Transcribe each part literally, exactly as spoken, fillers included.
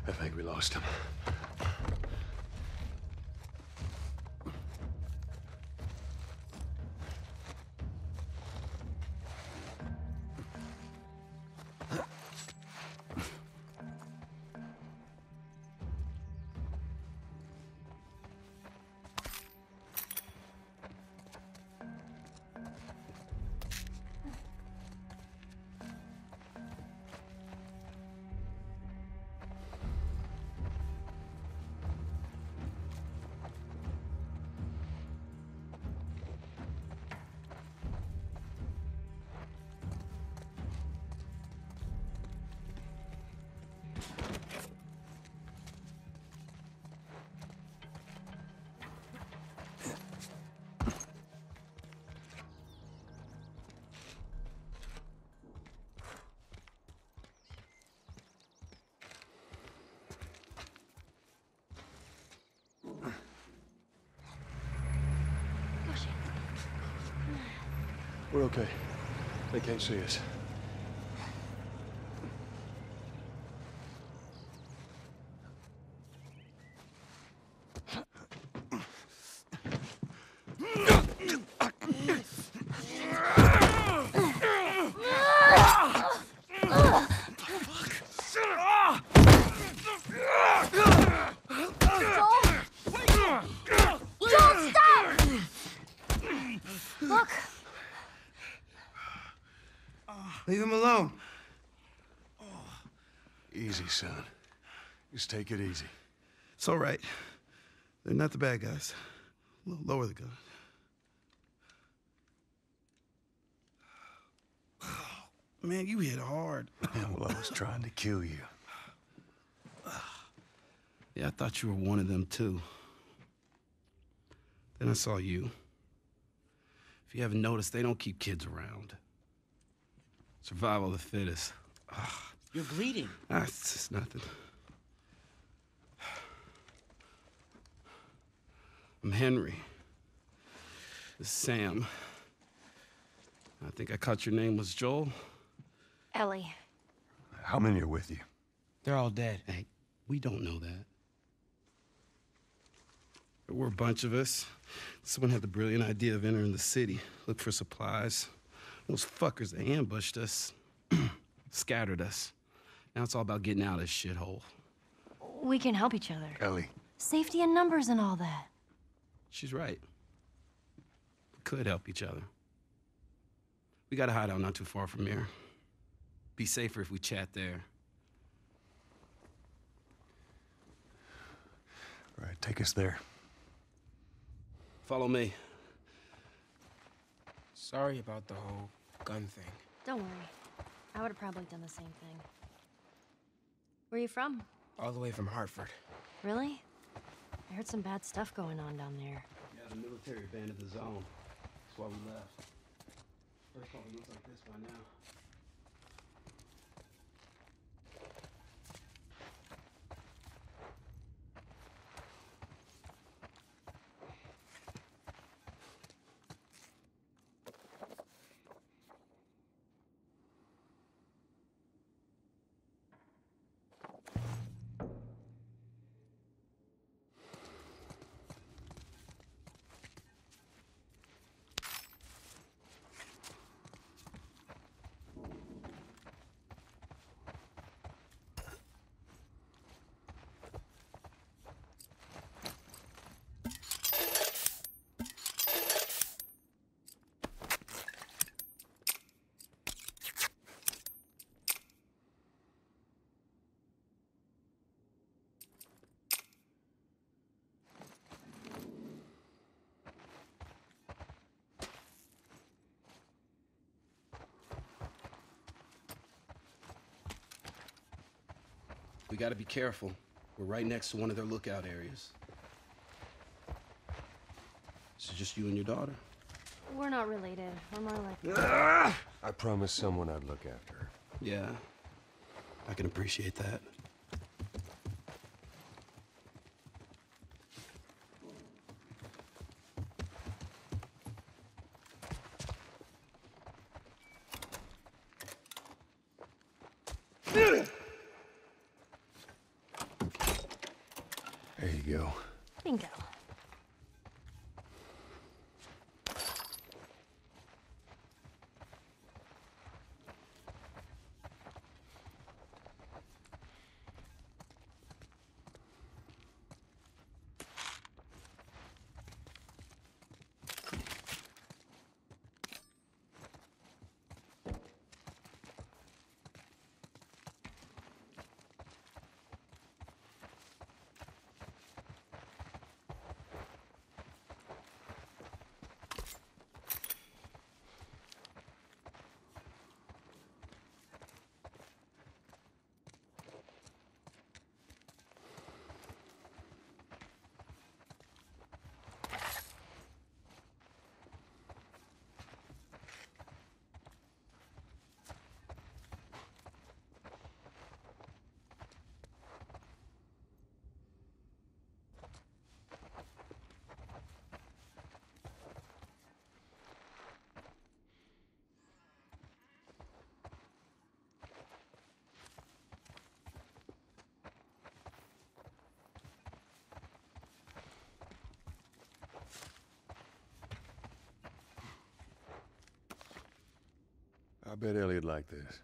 I think we lost him. We're okay. They can't see us. Leave him alone. Easy, son. Just take it easy. It's all right. They're not the bad guys. L- lower the gun. Man, you hit hard. Yeah, well, I was trying to kill you. Yeah, I thought you were one of them, too. Then I saw you. If you haven't noticed, they don't keep kids around. Survival of the fittest. Ugh. You're bleeding. Ah, it's just nothing. I'm Henry. This is Sam. I think I caught your name was Joel. Ellie. How many are with you? They're all dead. Hey, we don't know that. There were a bunch of us. Someone had the brilliant idea of entering the city, look for supplies. Those fuckers, they ambushed us, scattered us. Now it's all about getting out of this shithole. We can help each other. Ellie. Safety in numbers and all that. She's right. We could help each other. We got a hideout not too far from here. Be safer if we chat there. All right, take us there. Follow me. Sorry about the whole gun thing. Don't worry. I would have probably done the same thing. Where are you from? All the way from Hartford. Really? I heard some bad stuff going on down there. Yeah, the military abandoned the zone. That's why we left. First probably looks like this by now. We gotta be careful. We're right next to one of their lookout areas. This is just you and your daughter? We're not related. We're more like... I promised someone I'd look after her. Yeah, I can appreciate that. There you go. Bingo. I bet Elliot liked this.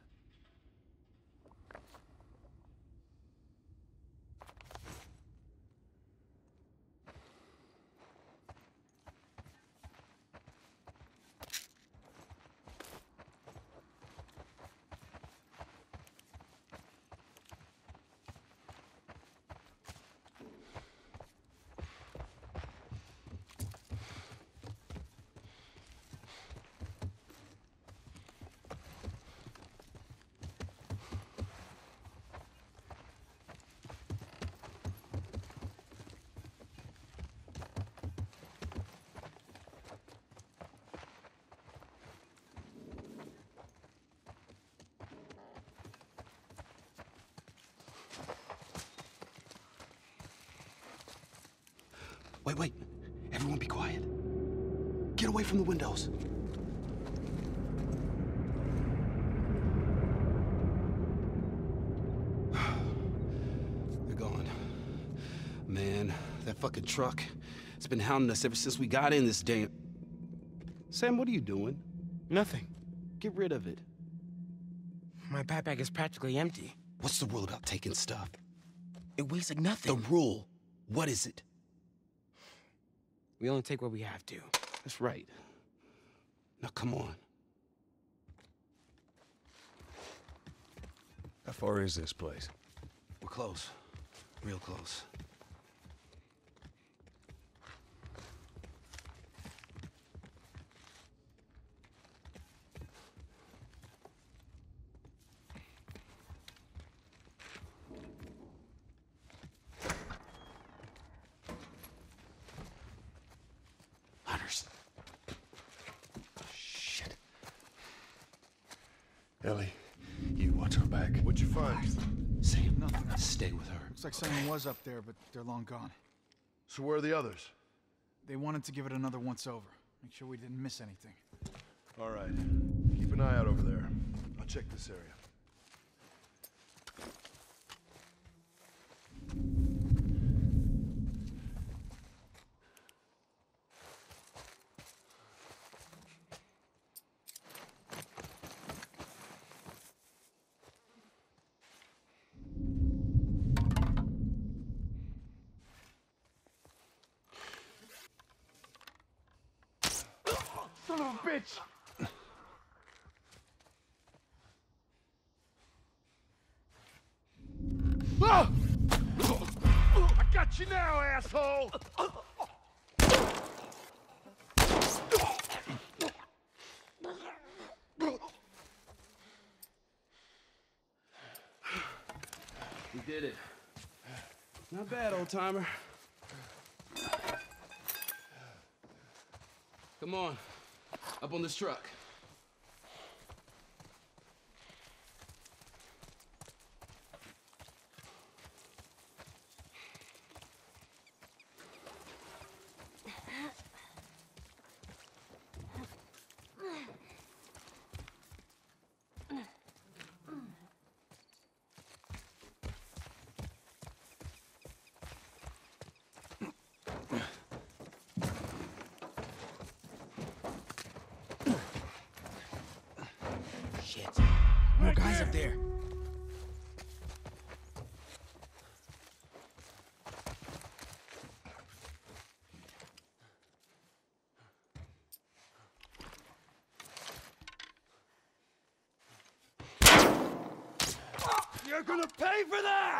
Wait, wait. Everyone be quiet. Get away from the windows. They're gone. Man, that fucking truck, it's been hounding us ever since we got in this damn... Sam, what are you doing? Nothing. Get rid of it. My backpack is practically empty. What's the rule about taking stuff? It weighs like The nothing. rule. What is it? We only take what we have to. That's right. Now, come on. How far is this place? We're close. Real close. Hunters. Shit. Ellie, you watch her back. What'd you find? Sam, Nothing. stay with her. Looks like someone was up there, but they're long gone. So where are the others? They wanted to give it another once over. Make sure we didn't miss anything. All right. Keep an eye out over there. I'll check this area. Son of a bitch! Ah! I got you now, asshole! We did it. Not bad, old timer. Come on. Up on this truck. Guys up there. You're gonna pay for that!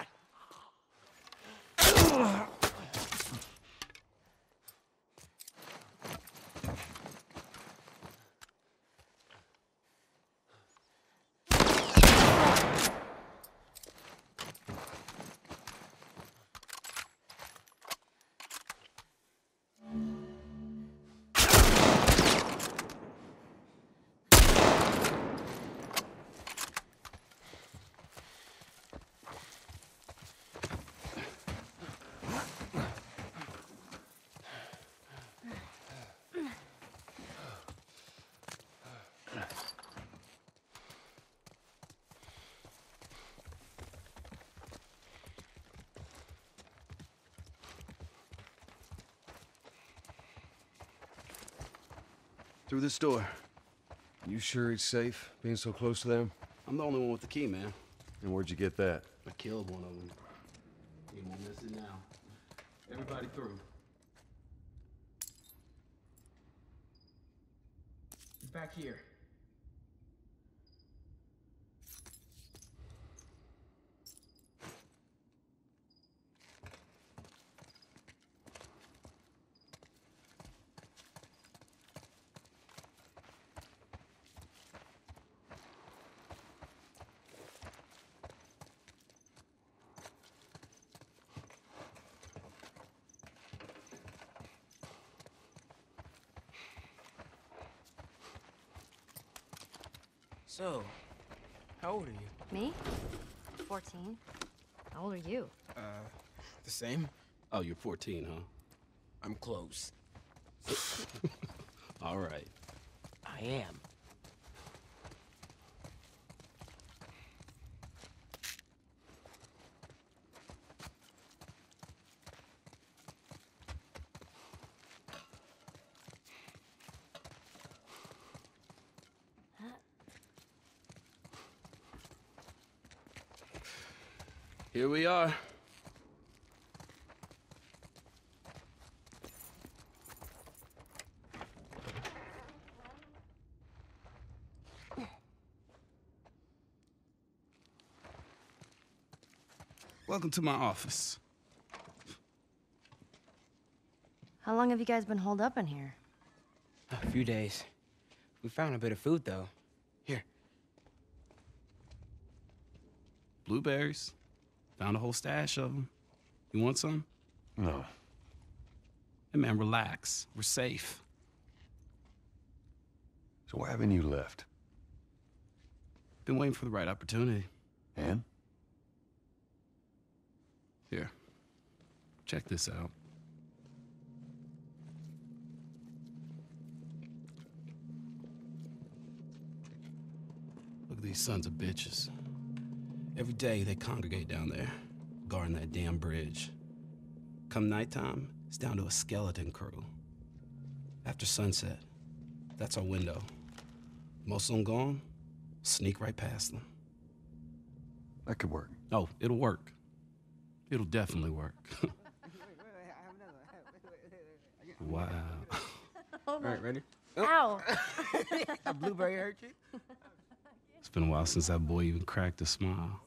Through this door. You sure it's safe, being so close to them? I'm the only one with the key, man. And where'd you get that? I killed one of them. You won't miss it now. Everybody through. Back here. So, how old are you? Me? fourteen. How old are you? Uh, the same? Oh, you're fourteen, huh? I'm close. All right. I am. Here we are. Welcome to my office. How long have you guys been holed up in here? A few days. We found a bit of food, though. Here. Blueberries. Found a whole stash of them. You want some? No. Hey, man, relax. We're safe. So why haven't you left? Been waiting for the right opportunity. And? Here. Check this out. Look at these sons of bitches. Every day they congregate down there, guarding that damn bridge. Come nighttime, it's down to a skeleton crew. After sunset, that's our window. Most of them gone, sneak right past them. That could work. Oh, it'll work. It'll definitely work. Wow. All right, ready? Ow! A blueberry hurt you? It's been a while since that boy even cracked a smile.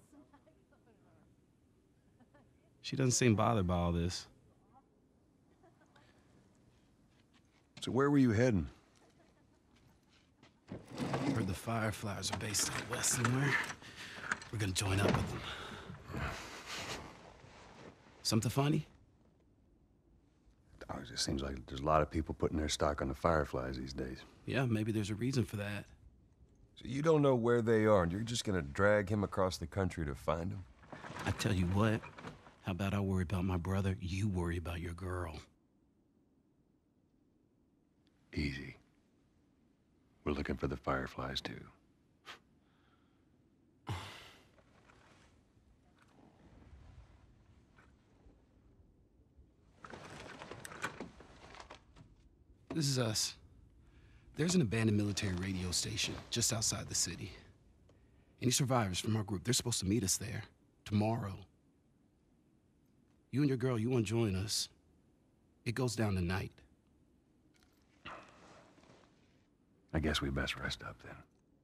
She doesn't seem bothered by all this. So where were you heading? Heard the Fireflies are based out west somewhere. We're gonna join up with them. Something funny? Oh, it just seems like there's a lot of people putting their stock on the Fireflies these days. Yeah, maybe there's a reason for that. So you don't know where they are, and you're just gonna drag him across the country to find them? I tell you what, how about I worry about my brother, you worry about your girl. Easy. We're looking for the Fireflies, too. This is us. There's an abandoned military radio station just outside the city. Any survivors from our group, they're supposed to meet us there tomorrow. You and your girl, you want to join us. It goes down tonight. I guess we best rest up then.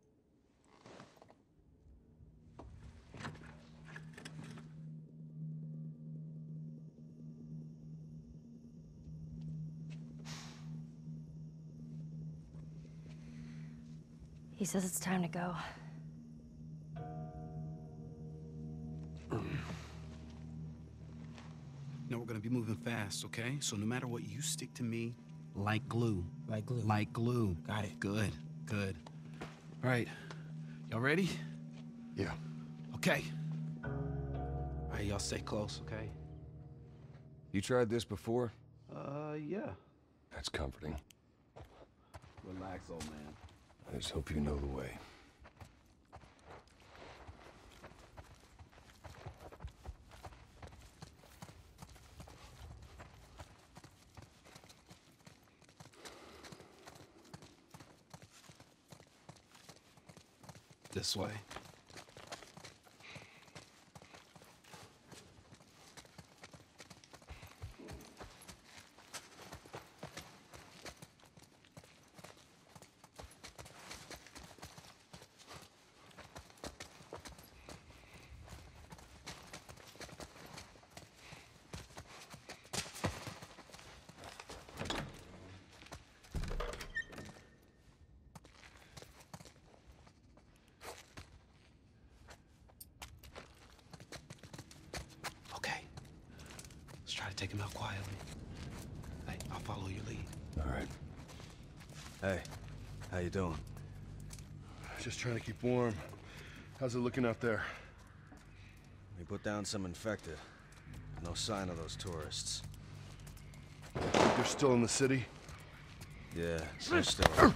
He says it's time to go. No, we're gonna be moving fast, okay? So no matter what, you stick to me like glue. Like glue. Like glue. Got it. Good, good. All right, y'all ready? Yeah. Okay. All right, y'all stay close, okay? You tried this before? Uh, yeah. That's comforting. Relax, old man. I just hope you know the way. This way. Try to take him out quietly. Hey, I'll follow your lead. All right. Hey, how you doing? Just trying to keep warm. How's it looking out there? We put down some infected. No sign of those tourists. They're still in the city? Yeah, they're still.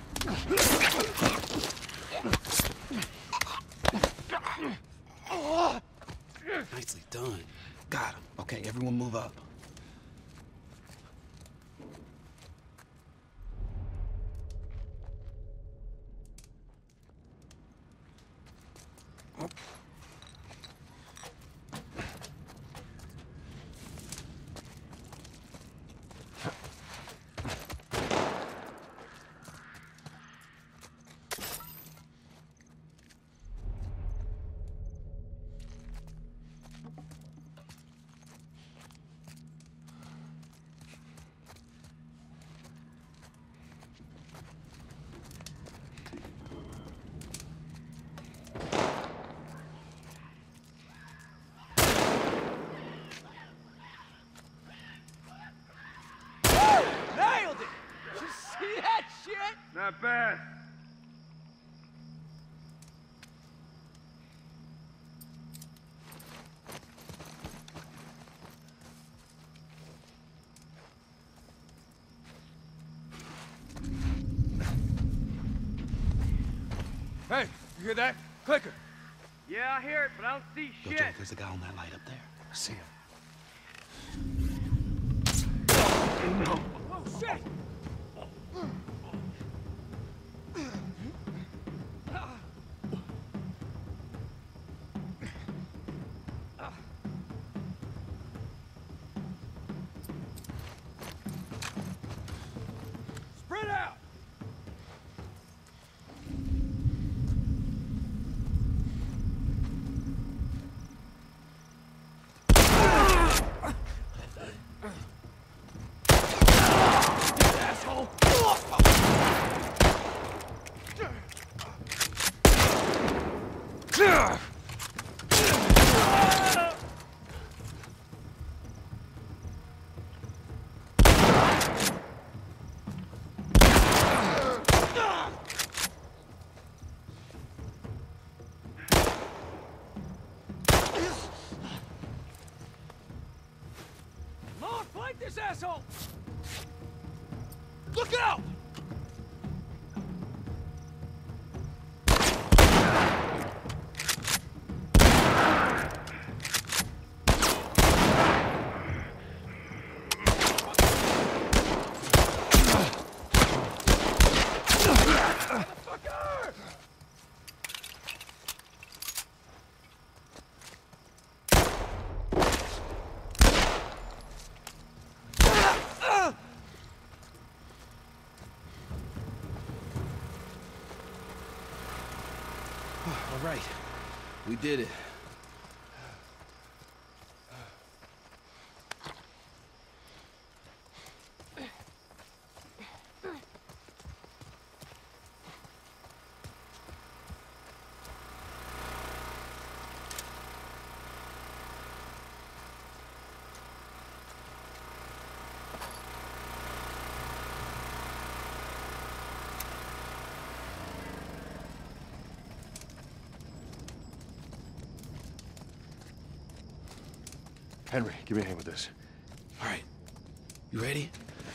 Nicely done. Got him. Okay, everyone move up. Not bad. Hey, you hear that? Clicker. Yeah, I hear it, but I don't see Yo, shit. Joe, there's a guy on that light up there. I see him. Oh, shit! Spread out! Lord, flank this asshole! Look out! We did it. Henry, give me a hand with this. All right. You ready?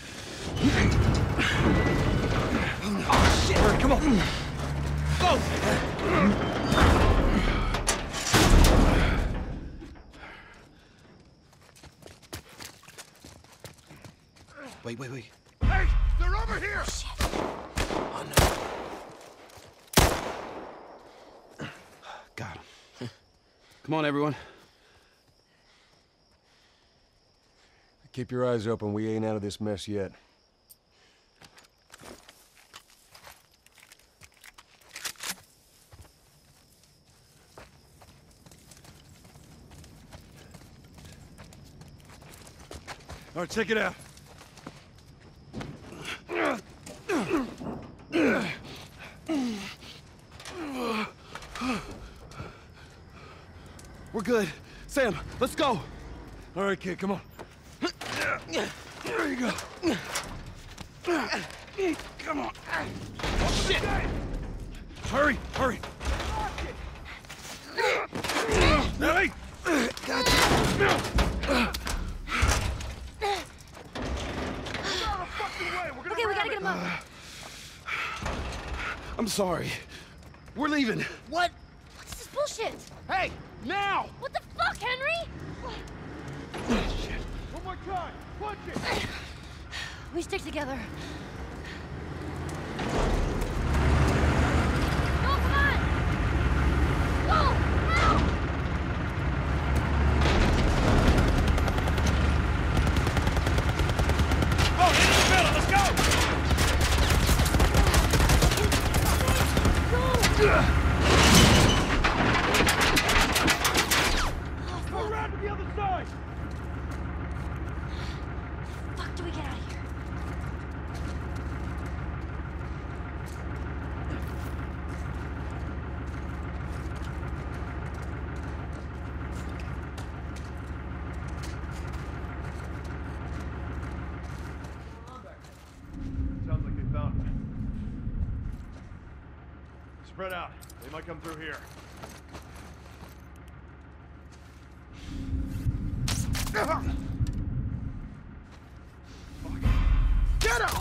Oh, shit! Hurry, come on! Go! Wait, wait, wait. Hey! They're over here! Oh, no. Got him. Come on, everyone. Keep your eyes open. We ain't out of this mess yet. All right, check it out. We're good. Sam, let's go. All right, kid, come on. There you go. Come on. Oh, shit! Hurry, hurry. Ellie! Okay, we gotta get him up. I'm sorry. We're leaving. What? What's this bullshit? Hey, now! What the fuck, Henry? One more try. Punch it. We stick together. Go, come on! Go! Now! Oh, into the middle. Let's go. Go around to the other side. Fuck, do we get out of here? Sounds like they found him. Spread out. They might come through here. Get him!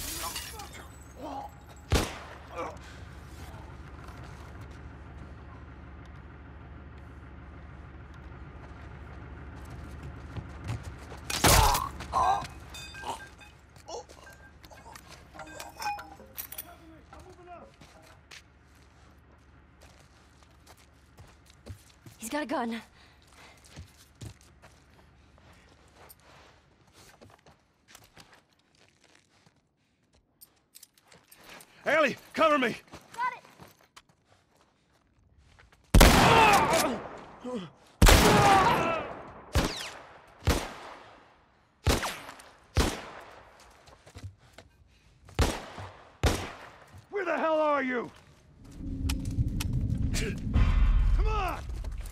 He's got a gun. Ellie, cover me! Got it! Where the hell are you? Come on!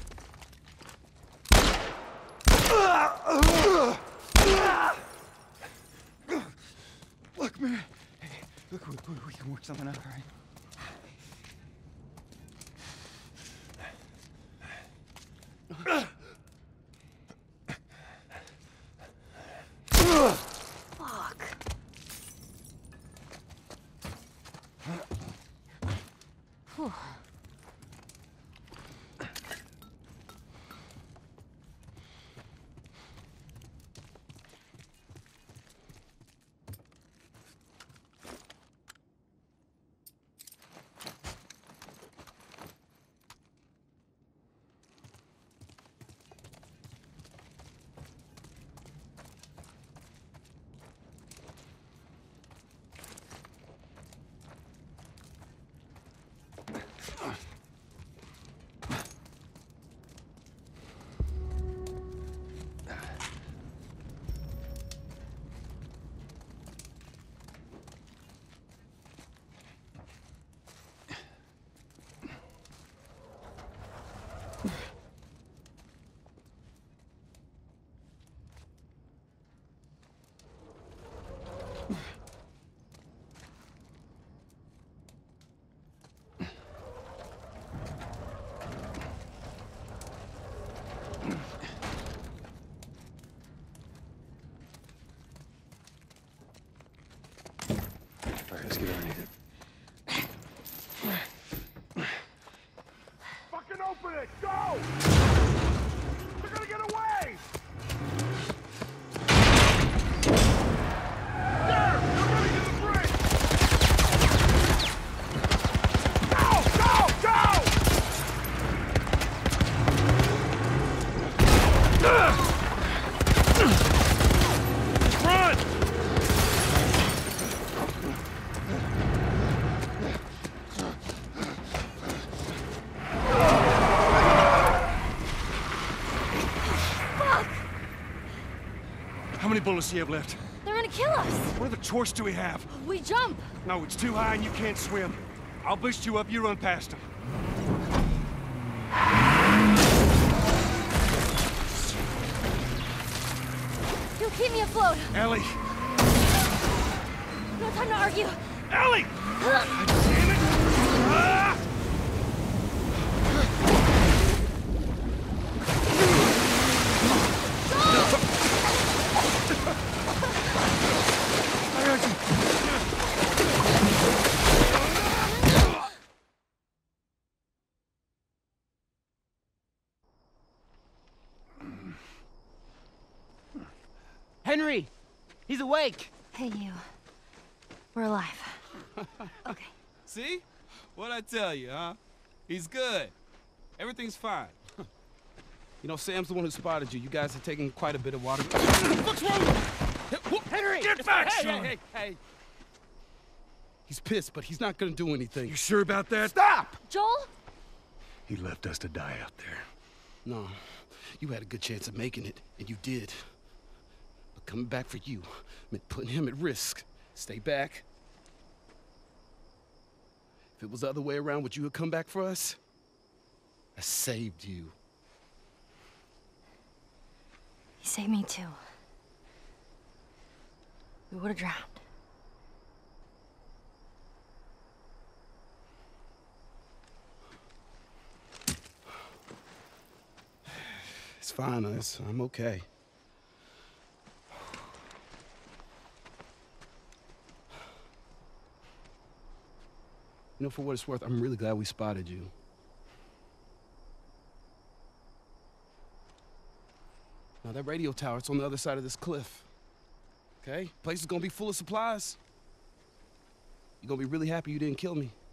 Look, man. Hey, look, we, we, we can work something out, all right? Fuck. Whew. How many bullets do you have left? They're gonna kill us! What other choice do we have? We jump! No, it's too high and you can't swim. I'll boost you up, you run past them. You'll keep me afloat! Ellie! No time to argue! Ellie! Damn it! Ah! Henry! He's awake! Hey, you. We're alive. Okay. See? What'd I tell you, huh? He's good. Everything's fine. You know, Sam's the one who spotted you. You guys are taking quite a bit of water. What's wrong? Henry! Get back, Hey, son! hey, hey, hey! He's pissed, but he's not gonna do anything. You sure about that? Stop! Joel? He left us to die out there. No, you had a good chance of making it, and you did. But coming back for you meant putting him at risk. Stay back. If it was the other way around, would you have come back for us? I saved you. He saved me too. We would have drowned. It's fine, us. I'm okay. You know, for what it's worth, I'm really glad we spotted you. Now, that radio tower, it's on the other side of this cliff. Okay? Place is gonna be full of supplies. You're gonna be really happy you didn't kill me.